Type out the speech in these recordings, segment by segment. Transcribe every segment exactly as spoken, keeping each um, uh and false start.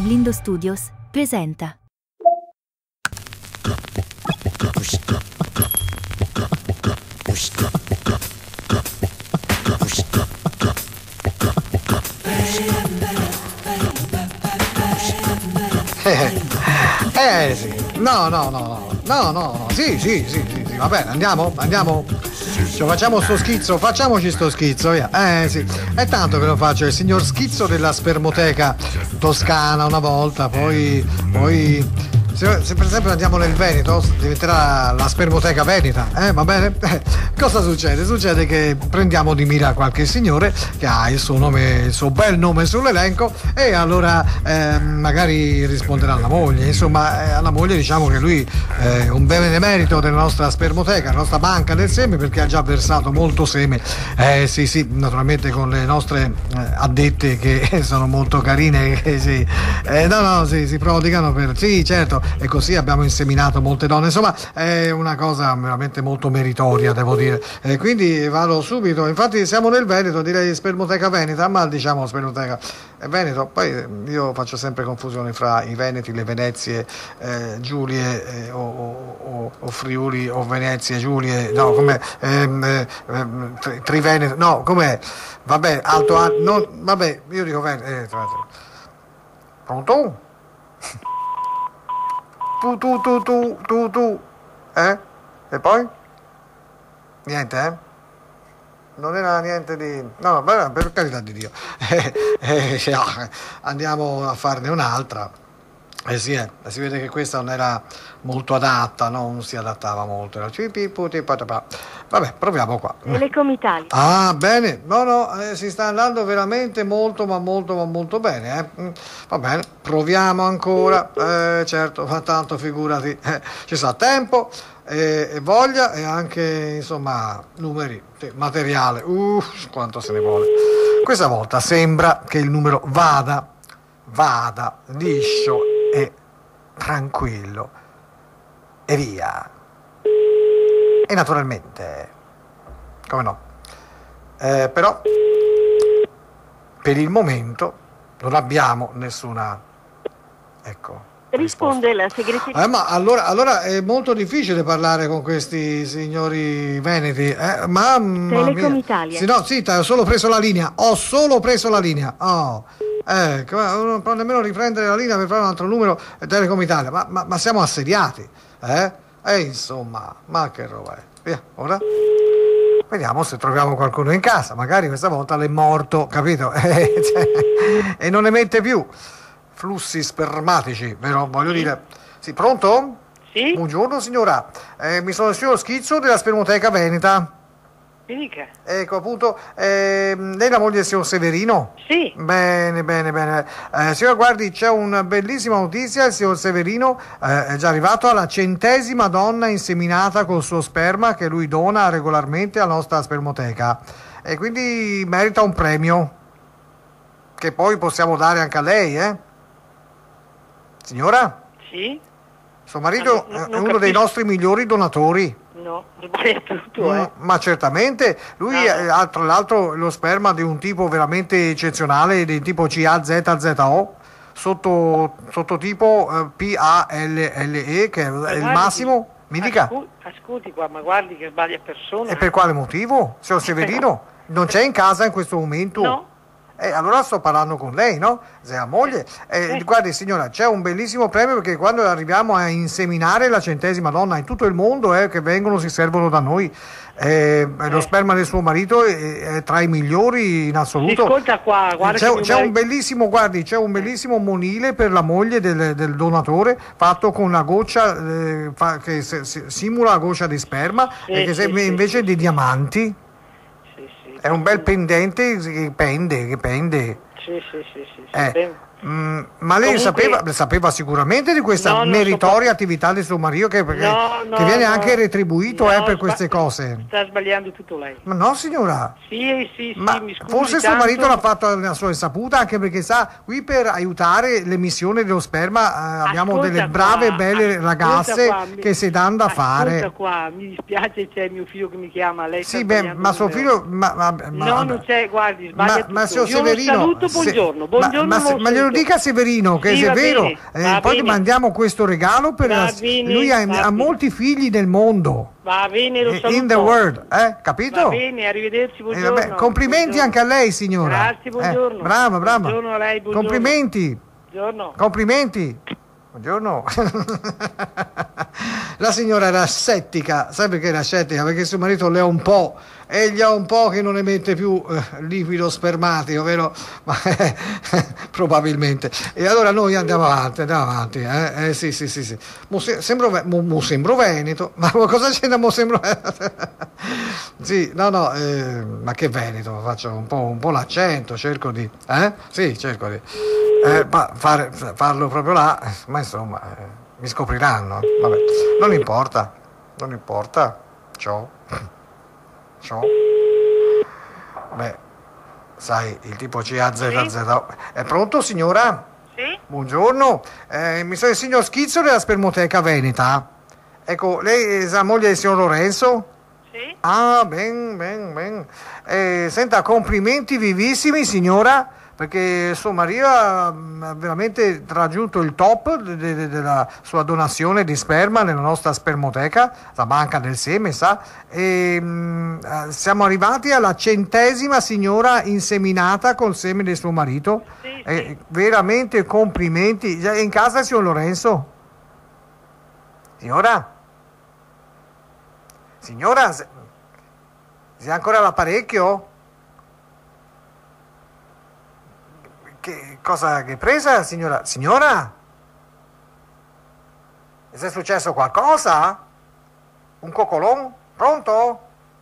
Blindo Studios presenta. Eh, eh sì, no, no, no, no, no, no, no, sì, sì, sì, sì, sì, va bene, andiamo, andiamo, cioè, facciamo sto schizzo, facciamoci sto schizzo, via, eh sì, è tanto che lo faccio, il signor schizzo della spermoteca toscana una volta, poi, poi... Se, se per esempio andiamo nel Veneto diventerà la spermoteca veneta, eh, va bene? Eh, cosa succede? Succede che prendiamo di mira qualche signore che ha il suo nome, il suo bel nome sull'elenco e allora eh, magari risponderà alla moglie, insomma eh, alla moglie diciamo che lui è un benemerito della nostra spermoteca, la nostra banca del seme perché ha già versato molto seme, eh sì sì, naturalmente con le nostre eh, addette che sono molto carine, che sì, eh, no no, sì, si prodigano per, sì certo, e così abbiamo inseminato molte donne, insomma è una cosa veramente molto meritoria, devo dire, e quindi vado subito, infatti siamo nel Veneto, direi spermoteca veneta, ma diciamo spermoteca è Veneto, poi io faccio sempre confusione fra i Veneti, le Venezie, eh, Giulie eh, o, o, o Friuli o Venezie, Giulie, no come ehm, eh, tri, Triveneto, no com'è, vabbè, Alto An- no, vabbè, io dico Veneto, eh, pronto? Tu, tu, tu, tu, tu, tu, eh? E poi? Niente, eh? Non era niente di... No, beh, per carità di Dio. Eh, eh, eh, andiamo a farne un'altra. Eh sì, eh, si vede che questa non era molto adatta, no? Non si adattava molto. Era cipi, puti, patapà. Vabbè, proviamo qua. Telecom Italia. Ah, bene. No, no, eh, si sta andando veramente molto, ma molto, ma molto bene. Eh? Va bene, proviamo ancora. Eh, certo, fa tanto, figurati. Eh, ci sa tempo e, e voglia e anche, insomma, numeri, sì, materiale. Uff, quanto se ne vuole. Questa volta sembra che il numero vada, vada, liscio e tranquillo e via. E naturalmente, come no, eh, però per il momento non abbiamo nessuna, ecco, Risponde la segreteria. Eh, ma allora, allora è molto difficile parlare con questi signori veneti, eh? Mamma Telecom mia. Italia. Sì, no, sì, ho solo preso la linea, ho solo preso la linea, oh. Eh, non può nemmeno riprendere la linea per fare un altro numero Telecom Italia, ma, ma, ma siamo assediati, eh? E insomma, ma che roba è? Via, ora vediamo se troviamo qualcuno in casa, magari questa volta l'è morto, capito? E non emette più flussi spermatici, vero? Voglio dire, sì, pronto? Sì? Buongiorno signora, eh, mi sono il signor Schizzo della Spermoteca Veneta. Mi dica. Ecco appunto, eh, lei è la moglie del signor Severino? Sì. Bene, bene, bene. Eh, signora, guardi, c'è una bellissima notizia, il signor Severino eh, è già arrivato alla centesima donna inseminata col suo sperma che lui dona regolarmente alla nostra spermoteca e quindi merita un premio che poi possiamo dare anche a lei, eh? Signora? Sì? Suo marito Ah, no, no, è non uno dei capisco. nostri migliori donatori. No, sbaglia tutto, eh. Mm, ma certamente lui Ah, no. ha tra l'altro lo sperma di un tipo veramente eccezionale, di tipo C A Z Z O, sotto sottotipo eh, P A L L E, che è il guardi massimo. Mi dica, Ascol- ascolti qua, ma guardi che sbaglia persona. e per quale motivo? Signor Severino, non c'è in casa in questo momento? No. Eh, allora sto parlando con lei, no? Se è la moglie. Eh, guardi signora, c'è un bellissimo premio perché quando arriviamo a inseminare la centesima donna in tutto il mondo eh, che vengono, si servono da noi, eh, lo sperma del suo marito è, è tra i migliori in assoluto. Ascolta qua, guarda C'è, che c'è mio un bellissimo, guardi, c'è un bellissimo monile per la moglie del, del donatore fatto con una goccia eh, fa- che se- se- simula la goccia di sperma Sì, e che sì, serve sì, invece sì, di diamanti. Sì, sì. È un bel pendente che pende, che pende. Sì, sì, sì, sì, sì, Eh, ben- mm, ma lei Comunque- sapeva, sapeva sicuramente di questa No, non meritoria so- attività di suo marito che, perché- No, no, che viene no. anche retribuito No, eh, per sba- queste cose. Sta sbagliando tutto lei. Ma no signora, Sì, sì, sì, ma mi scusi forse suo tanto. marito l'ha fatto alla sua insaputa, anche perché sa, qui per aiutare l'emissione dello sperma eh, abbiamo Ascolta delle qua, brave e belle ascolta ragazze qua, mi- che si danno da fare. Ascolta qua, mi dispiace, c'è mio figlio che mi chiama, lei sta Sì, beh, sbagliando ma il suo numero. figlio... Ma, ma, ma- No, non c'è, guardi, sbaglia ma, tutto. ma signor Io lo Severino, saluto, se- buongiorno, ma- buongiorno. ma, se- lo ma glielo lo dica a Severino che Sì, se è va vero, bene, eh, va poi gli bene. mandiamo questo regalo per Va la- bene, lui ha, va ha bene. molti figli nel mondo. Va bene, lo Eh, saluto. in the world, eh? Capito? Va bene, arrivederci, Eh, buongiorno. vabbè, complimenti Buongiorno. anche a lei, signora. Grazie, buongiorno. Eh, brava, brava. Buongiorno a lei, buongiorno. Complimenti. Buongiorno. Complimenti. Buongiorno. La signora era scettica, sai perché era scettica? Perché suo marito le ha un po' e gli ha un po' che non emette più eh, liquido spermatico, vero? Ma eh, probabilmente. E allora noi andiamo avanti, andiamo avanti. Eh, eh, sì, sì, sì, sì. Mo, se- sembro, ve- mo, mo sembro Veneto, ma cosa c'è da mo sembro Veneto? Sì, no, no, eh, ma che Veneto? Faccio un po', un po' l'accento, cerco di... Eh? Sì, cerco di... Eh, ma fare- farlo proprio là, ma insomma, eh, mi scopriranno. Vabbè, non importa, non importa. Ciao. Ciao. Beh, sai, il tipo C A Z Z. È pronto, signora? Sì? Buongiorno, eh, mi sono il signor Schizzo della Spermoteca Veneta. Ecco, lei è la moglie del signor Lorenzo? Sì? Ah, ben, ben, ben. Eh, senta, complimenti vivissimi, signora, perché suo marito ha ha veramente raggiunto il top de- de- della sua donazione di sperma nella nostra spermoteca, la banca del seme, sa? E mm, eh, siamo arrivati alla centesima signora inseminata col seme del suo marito. Sì, Eh, sì. veramente complimenti. È in casa il signor Lorenzo? Signora? Signora, se- si ha ancora l'apparecchio? Che cosa che presa, signora? Signora? Se è successo qualcosa? Un coccolon? Pronto?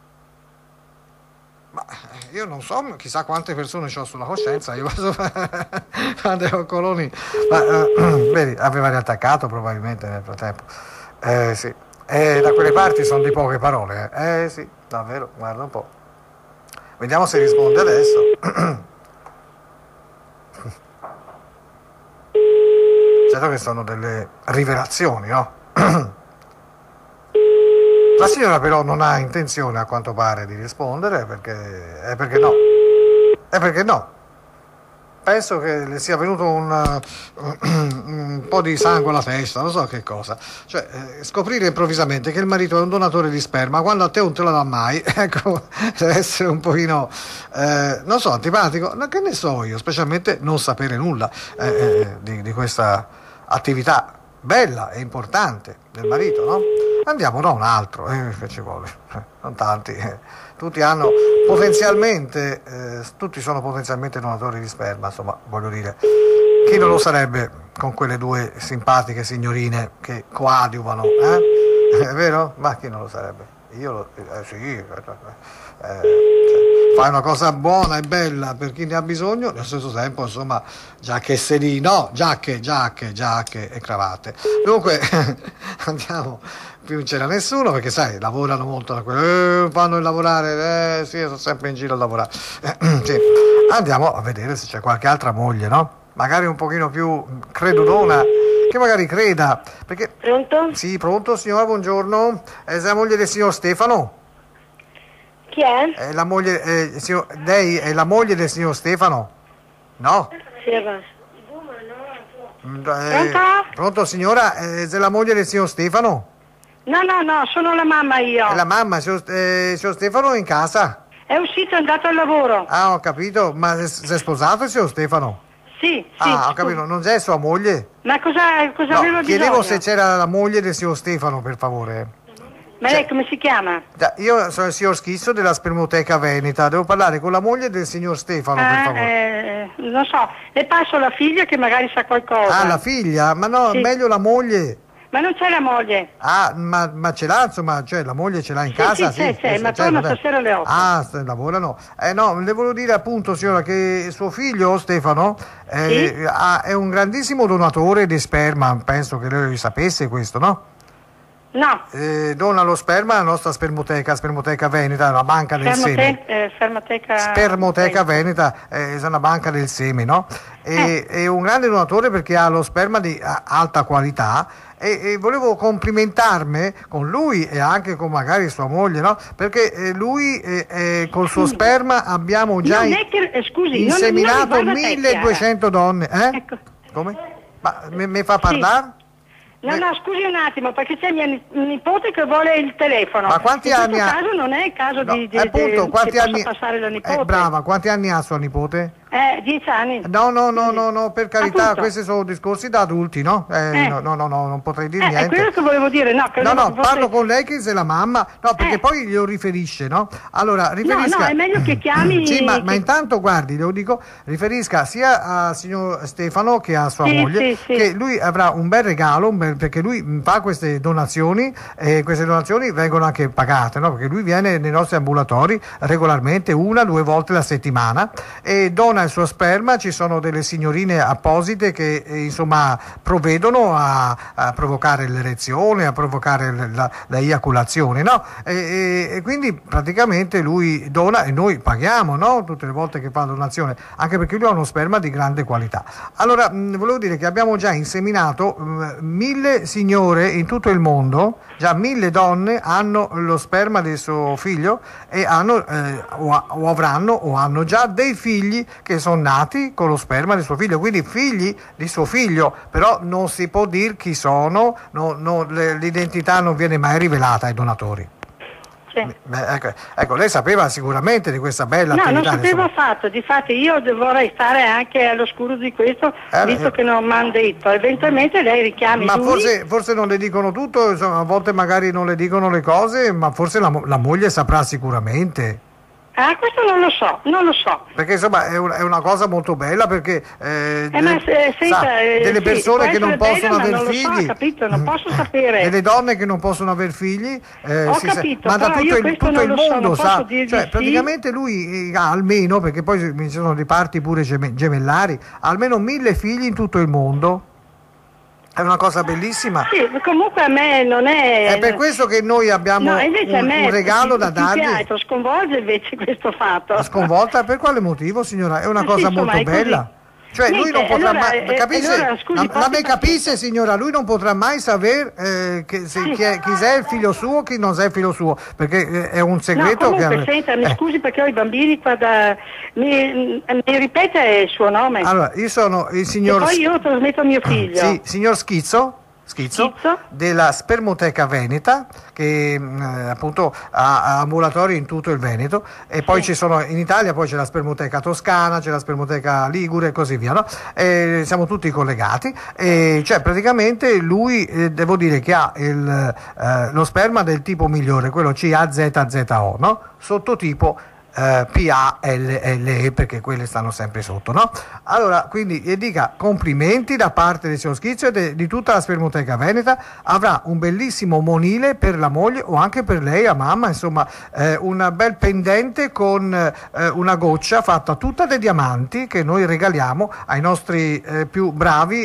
Ma io non so, chissà quante persone ho sulla coscienza, io quante coccoloni. Ma eh, vedi, aveva riattaccato probabilmente nel frattempo. Eh sì. E da quelle parti sono di poche parole. Eh, eh sì, davvero, guarda un po'. Vediamo se risponde adesso. Certo che sono delle rivelazioni, no? La signora però non ha intenzione, a quanto pare, di rispondere, perché... è perché no. È perché no. Penso che le sia venuto un, un po' di sangue alla testa, non so che cosa. Cioè, eh, scoprire improvvisamente che il marito è un donatore di sperma, quando a te non te lo dà mai, ecco, deve essere un pochino, eh, non so, antipatico. Ma che ne so io, specialmente non sapere nulla eh, eh, di, di questa attività bella e importante del marito, no? Andiamo da un altro, eh, che ci vuole, eh, non tanti, eh. Tutti hanno potenzialmente, eh, tutti sono potenzialmente donatori di sperma, insomma, voglio dire, chi non lo sarebbe con quelle due simpatiche signorine che coadiuvano, eh? È vero? Ma chi non lo sarebbe? Io lo, eh, sì, eh, cioè, fai una cosa buona e bella per chi ne ha bisogno, nello stesso tempo, insomma, giacche e sedili, no, giacche, giacche, giacche e cravatte. Dunque, andiamo, più non c'era nessuno, perché sai, lavorano molto da quello, eh, vanno a lavorare, eh, sì, sono sempre in giro a lavorare. Eh, sì. Andiamo a vedere se c'è qualche altra moglie, no? Magari un pochino più credulona, che magari creda, perché... Pronto? Sì, pronto, signora, buongiorno. È la moglie del signor Stefano? Chi è? È la moglie, eh, signor- lei è la moglie del signor Stefano? No? Sì, va. Mm, eh, Pronto? pronto, signora? È la moglie del signor Stefano? No, no, no, sono la mamma io. È la mamma, signor, eh, signor Stefano è in casa? È uscito, è andato al lavoro. Ah, ho capito, ma si è sposato il signor Stefano? Sì, sì. Ah, ho scusi. capito, non c'è sua moglie? Ma cosa, cosa No, aveva chiedevo bisogno? se c'era la moglie del signor Stefano, per favore. Ma lei come si chiama? Già, io sono il signor Schizzo della Spermoteca Veneta, devo parlare con la moglie del signor Stefano, per Ah, favore. eh, non so, le passo la figlia che magari sa qualcosa. Ah, la figlia? Ma no, Sì. meglio la moglie. Ma non c'è la moglie. Ah, ma, ma ce l'ha, insomma, cioè la moglie ce l'ha in Sì, casa? sì, c'è, c'è, eh, ma cioè, torna vabbè. stasera alle otto. Ah, st- lavorano. Eh no, le volevo dire appunto, signora, che suo figlio, Stefano, eh, Sì? ha- è un grandissimo donatore di sperma, penso che lei sapesse questo, no? No. Eh, dona lo sperma alla nostra spermoteca, Spermoteca Veneta, una banca del Spermote- seme. eh, spermoteca... Spermoteca Veneta eh, è una banca del seme, no? E, Eh. È un grande donatore perché ha lo sperma di a- alta qualità e, e volevo complimentarmi con lui e anche con magari sua moglie, no? Perché eh, lui eh, eh, col suo sperma abbiamo già Non è che- eh, scusi, non- inseminato non mi guarda te, milleduecento donne. Eh? Ecco. Come? Ma mi, mi fa parlare? No, Eh. no, scusi un attimo, perché c'è mia ni- nipote che vuole il telefono. Ma quanti in anni questo ha? caso non è il caso No, di, di, appunto, di- quanti che anni... possa passare la nipote. Eh, brava, quanti anni ha sua nipote? Eh, dieci anni. No, no, no, no, no, per carità, Appunto. questi sono discorsi da adulti, no? Eh, Eh. no, no, no, no, non potrei dire Eh, è niente. quello che volevo dire, no. No, credevo no, che fosse- parlo con lei che se la mamma, no, perché Eh. poi glielo riferisce, no? Allora, riferisca... no, è meglio che chiami- Sì, ma, ma che- intanto, guardi, lo dico, riferisca sia al signor Stefano che a sua Sì, moglie, sì, sì. che lui avrà un bel regalo, un bel- perché lui mh, fa queste donazioni, e queste donazioni vengono anche pagate, no? Perché lui viene nei nostri ambulatori regolarmente, una, due volte la settimana, e dona il suo sperma, ci sono delle signorine apposite che eh, insomma provvedono a, a provocare l'erezione, a provocare l- la, la eiaculazione, no? E, e- e quindi praticamente lui dona e noi paghiamo, no? Tutte le volte che fa la donazione, anche perché lui ha uno sperma di grande qualità. Allora, mh, volevo dire che abbiamo già inseminato mh, mille signore in tutto il mondo, già mille donne hanno lo sperma del suo figlio e hanno eh, o, a- o avranno o hanno già dei figli che sono nati con lo sperma del suo figlio, quindi figli di suo figlio, però non si può dire chi sono, no- no, le- l'identità non viene mai rivelata ai donatori. Sì. Beh, ecco, ecco, lei sapeva sicuramente di questa bella No, non attività. sapevo insomma. affatto, difatti io vorrei stare anche all'oscuro di questo, Eh, visto eh. che non mi hanno detto. Eventualmente lei richiami Ma lui. forse, forse non le dicono tutto, insomma, a volte magari non le dicono le cose, ma forse la, mo- la moglie saprà sicuramente. Ah, questo non lo so, non lo so. Perché insomma è, un- è una cosa molto bella perché eh, Eh, ma se- senta, sa, eh, delle sì, persone può che non essere possono bella, ma aver non lo so, figli, capito? Non posso sapere. delle donne che non possono aver figli, eh, Ho si sa- capito, ma da però tutto io il, questo tutto non il lo so, mondo non sa, posso dirvi cioè sì. praticamente lui eh, ha almeno, perché poi ci sono dei parti pure geme- gemellari, almeno mille figli in tutto il mondo. È una cosa bellissima. Sì, comunque a me non è... È per questo che noi abbiamo No, invece a un, me un regalo più- da più che dargli. altro sconvolge invece questo fatto. Sconvolta? Per quale motivo, signora? È una Eh sì, cosa insomma, molto è così. bella. Cioè lui Niente, non potrà allora, mai, eh, capisce? allora, scusi, la, la porti me capisce, signora, lui non potrà mai sapere eh, che, se, Sì. chi, è, chi è il figlio suo, chi non è il figlio suo, perché eh, è un No, segreto comunque, che... senta, mi eh. scusi perché ho i bambini qua da... Mi, mi ripete il suo nome? Allora, io sono il e signor... poi io lo trasmetto a mio figlio. Sì, signor Schizzo, Schizzo, Schizzo. della Spermoteca Veneta, che mh, appunto ha, ha ambulatori in tutto il Veneto, e poi Sì. ci sono in Italia, poi c'è la Spermoteca Toscana, c'è la Spermoteca Ligure e così via, no? E siamo tutti collegati, e cioè praticamente lui eh, devo dire che ha il, eh, lo sperma del tipo migliore, quello C A Z Z O, no? Sottotipo eh, P A L L E, perché quelle stanno sempre sotto, no? Allora, quindi gli dica complimenti da parte del signor Schizzo e de- di tutta la Spermoteca Veneta. Avrà un bellissimo monile per la moglie o anche per lei, a mamma, insomma, eh, un bel pendente con eh, una goccia fatta tutta di diamanti che noi regaliamo ai nostri eh, più bravi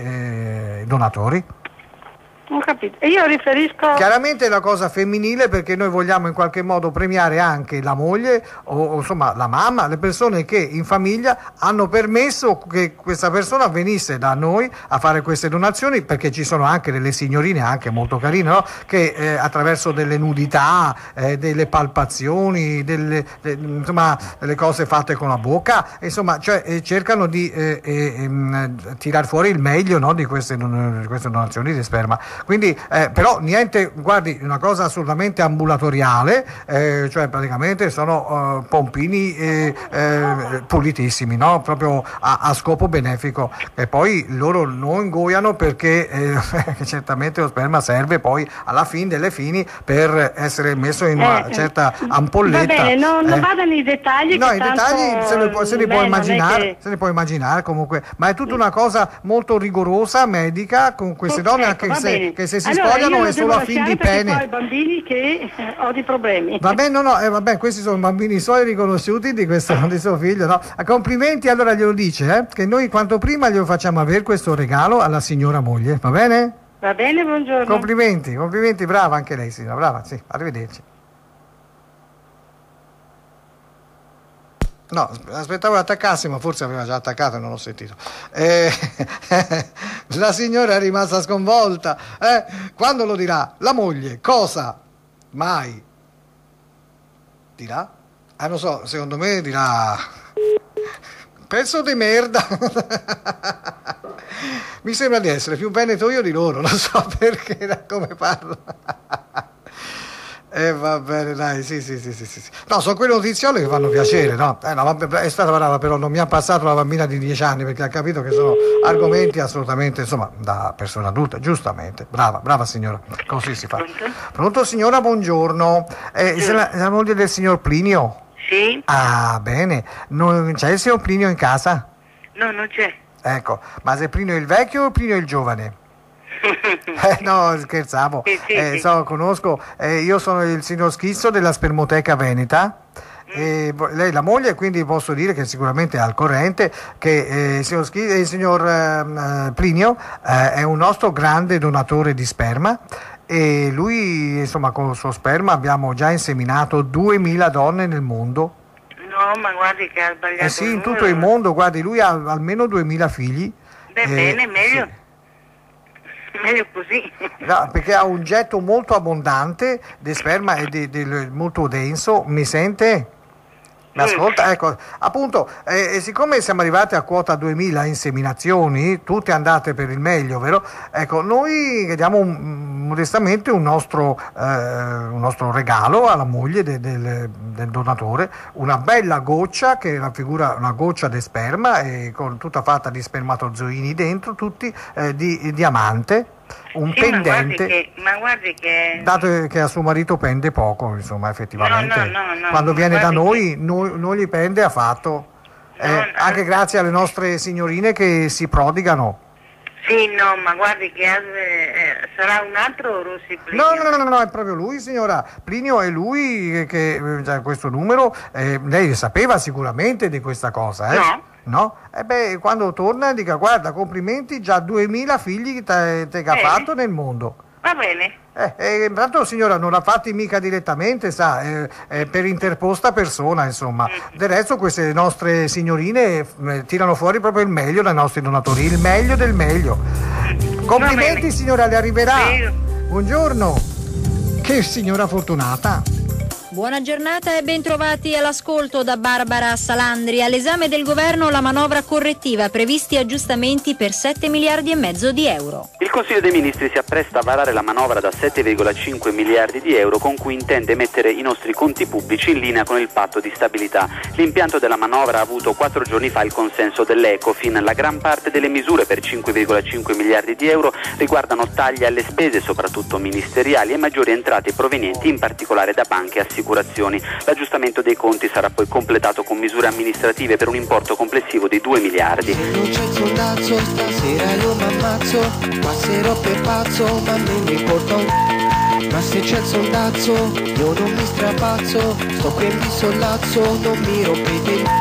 eh, donatori. Ho capito. E io riferisco... Chiaramente è una cosa femminile perché noi vogliamo in qualche modo premiare anche la moglie o, o insomma la mamma, le persone che in famiglia hanno permesso che questa persona venisse da noi a fare queste donazioni, perché ci sono anche delle signorine anche molto carine, no? Che eh, attraverso delle nudità, eh, delle palpazioni, delle, de- insomma delle cose fatte con la bocca, insomma cioè, eh, cercano di eh, eh, ehm, tirar fuori il meglio, no? di, queste, di queste donazioni di sperma. Quindi, eh, però niente, guardi, una cosa assolutamente ambulatoriale, eh, cioè praticamente sono eh, pompini eh, eh, pulitissimi, no? Proprio a, a scopo benefico, e poi loro non ingoiano perché eh, certamente lo sperma serve poi alla fine delle fini per essere messo in una Eh, certa eh, ampolletta. Va bene, non, non eh. vada nei dettagli. No, che i tanto, dettagli se li può, se li può beh, non è immaginare, che- se li può immaginare comunque, ma è tutta una cosa molto rigorosa, medica, con queste donne, Ecco, anche va se, bene. che se si Allora, spogliano io è lo solo devo a fin di lasciare perché pene. poi ho i bambini che eh, ho di problemi. Vabbè, no, no, eh, vabbè, questi sono bambini suoi riconosciuti di, questo, di suo figlio, no? Complimenti, allora glielo dice, eh, che noi quanto prima glielo facciamo avere questo regalo alla signora moglie, va bene? Va bene, buongiorno. Complimenti, complimenti, brava anche lei, signora, brava, sì, arrivederci. No, aspettavo che attaccasse, ma forse aveva già attaccato e non l'ho sentito. Eh, la signora è rimasta sconvolta. Eh? Quando lo dirà? La moglie, cosa? Mai. Dirà? Ah, non so, secondo me dirà... Pezzo di merda. Mi sembra di essere più veneto io di loro, non so perché, da come parlo. E eh, va bene, dai, sì, sì, sì, sì, sì. No, sono quelle notiziole che fanno piacere, no? Eh, no, vabbè, è stata brava, però non mi ha passato la bambina di dieci anni perché ha capito che sono argomenti assolutamente, insomma, da persona adulta, giustamente. Brava, brava signora, così si fa. Pronto? Pronto signora, buongiorno. Eh, Sì. se la, la moglie del signor Plinio? Sì? Ah, bene. Non c'è il signor Plinio in casa? No, non c'è. Ecco, ma se Plinio è il vecchio o Plinio è il giovane? Eh, no, scherzavo. Sì, sì, Eh, sì. so, conosco, eh, io sono il signor Schizzo della Spermoteca Veneta. E vo- lei è la moglie, quindi posso dire che sicuramente è al corrente che eh, il signor, Schi- il signor ehm, eh, Plinio eh, è un nostro grande donatore di sperma e lui, insomma, con il suo sperma abbiamo già inseminato duemila donne nel mondo. No, ma guardi che ha sbagliato. Eh sì, in numero. tutto il mondo, guardi, lui ha almeno duemila figli. Beh, Eh, bene, meglio. sì. Meglio così. No, perché ha un getto molto abbondante di sperma e di, di- molto denso. Mi sente? Mi ascolta? Ecco, appunto, eh, e siccome siamo arrivati a quota duemila inseminazioni, tutte andate per il meglio, vero? Ecco, noi chiediamo un- modestamente un nostro, eh, un nostro regalo alla moglie de- del, del donatore, una bella goccia che raffigura una goccia di sperma e con tutta fatta di spermatozoini dentro, tutti eh, di diamante. Un Sì, ma guardi pendente, che... Ma guardi che... dato che a suo marito pende poco, insomma, effettivamente, No, no, no, no, quando ma viene da guardi noi non, non gli pende affatto, eh, No, no. anche grazie alle nostre signorine che si prodigano. Sì, no, ma guardi che eh, sarà un altro Rossi Plinio? No, no, no, no, no, è proprio lui, signora. Plinio è lui che, che eh, già questo numero, eh, lei sapeva sicuramente di questa cosa, eh? No. No? E beh, quando torna dica, guarda, complimenti, già duemila figli che te, te che ha Bene. fatto nel mondo. Va bene. Eh, eh, intanto signora non l'ha fatti mica direttamente, sa, eh, eh, per interposta persona, insomma. Del resto queste nostre signorine eh, tirano fuori proprio il meglio dai nostri donatori, il meglio del meglio. Complimenti bene. signora, le arriverà. Sì. Buongiorno. Che signora fortunata. Buona giornata e bentrovati all'ascolto da Barbara Salandri. All'esame del governo la manovra correttiva, previsti aggiustamenti per sette miliardi e mezzo di euro. Il Consiglio dei Ministri si appresta a varare la manovra da sette virgola cinque miliardi di euro con cui intende mettere i nostri conti pubblici in linea con il patto di stabilità. L'impianto della manovra ha avuto quattro giorni fa il consenso dell'Ecofin. La gran parte delle misure per cinque virgola cinque miliardi di euro riguardano tagli alle spese, soprattutto ministeriali, e maggiori entrate provenienti in particolare da banche e assicurazioni. L'aggiustamento dei conti sarà poi completato con misure amministrative per un importo complessivo di due miliardi. Non c'è il sondazzo, stasera io m'ammazzo, passerò per pazzo, ma non mi importa un c***o. Ma se c'è il sondazzo, io non mi strapazzo, sto qui e mi sollazzo, non mi rompete il c***o.